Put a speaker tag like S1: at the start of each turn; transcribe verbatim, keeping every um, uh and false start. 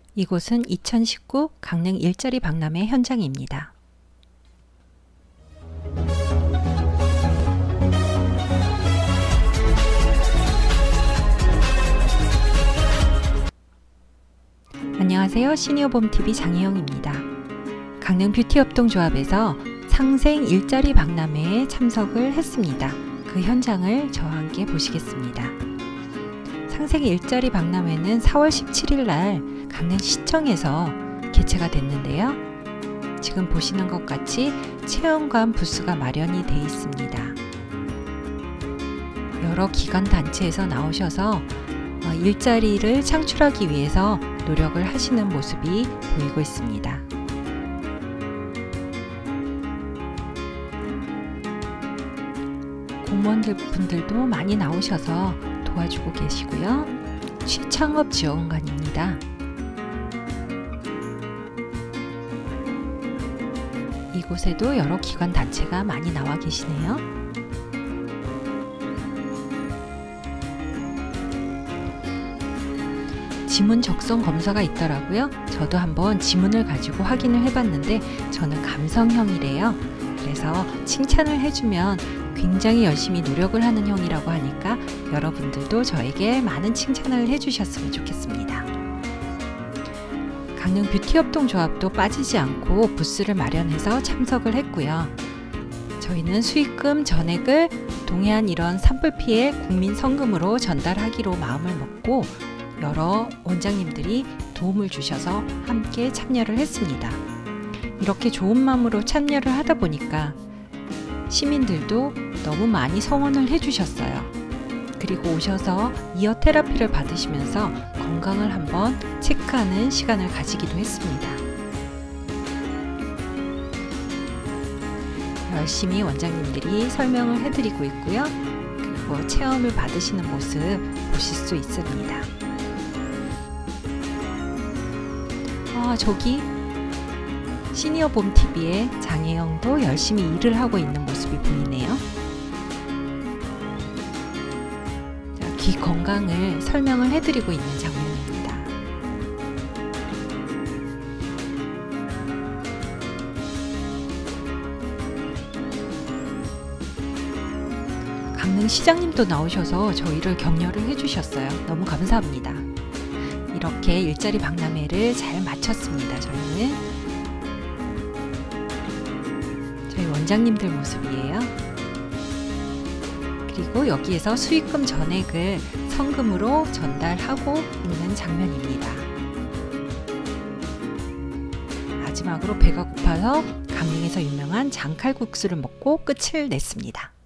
S1: 이곳은 이천십구 강릉 일자리 박람회 현장입니다. 안녕하세요. 시니어봄티비 장혜영입니다. 강릉 뷰티협동조합에서 상생 일자리 박람회에 참석을 했습니다. 그 현장을 저와 함께 보시겠습니다. 상생 일자리 박람회는 사월 십칠일 날 강릉시청에서 개최가 됐는데요. 지금 보시는 것 같이 체험관 부스가 마련이 되어 있습니다. 여러 기관 단체에서 나오셔서 일자리를 창출하기 위해서 노력을 하시는 모습이 보이고 있습니다. 공무원들 분들도 많이 나오셔서 도와주고 계시고요. 취창업 지원관입니다. 이곳에도 여러 기관 단체가 많이 나와 계시네요. 지문 적성 검사가 있더라고요. 저도 한번 지문을 가지고 확인을 해봤는데 저는 감성형이래요. 그래서 칭찬을 해주면 굉장히 열심히 노력을 하는 형이라고 하니까 여러분들도 저에게 많은 칭찬을 해주셨으면 좋겠습니다. 강릉 뷰티협동조합도 빠지지 않고 부스를 마련해서 참석을 했고요. 저희는 수익금 전액을 동해안 이런 산불 피해 국민 성금으로 전달하기로 마음을 먹고 여러 원장님들이 도움을 주셔서 함께 참여를 했습니다. 이렇게 좋은 마음으로 참여를 하다 보니까 시민들도 너무 많이 성원을 해주셨어요. 그리고 오셔서 이어 테라피를 받으시면서 건강을 한번 체크하는 시간을 가지기도 했습니다. 열심히 원장님들이 설명을 해드리고 있고요. 그리고 체험을 받으시는 모습 보실 수 있습니다. 아, 저기 시니어봄티비의 장혜영도 열심히 일을 하고 있는 모습이 보이네요. 자, 귀 건강을 설명을 해드리고 있는 장면입니다. 강릉시장님도 나오셔서 저희를 격려를 해주셨어요. 너무 감사합니다. 이렇게 일자리 박람회를 잘 마쳤습니다. 저희는 저희 원장님들 모습이에요. 그리고 여기에서 수익금 전액을 성금으로 전달하고 있는 장면입니다. 마지막으로 배가 고파서 강릉에서 유명한 장칼국수를 먹고 끝을 냈습니다.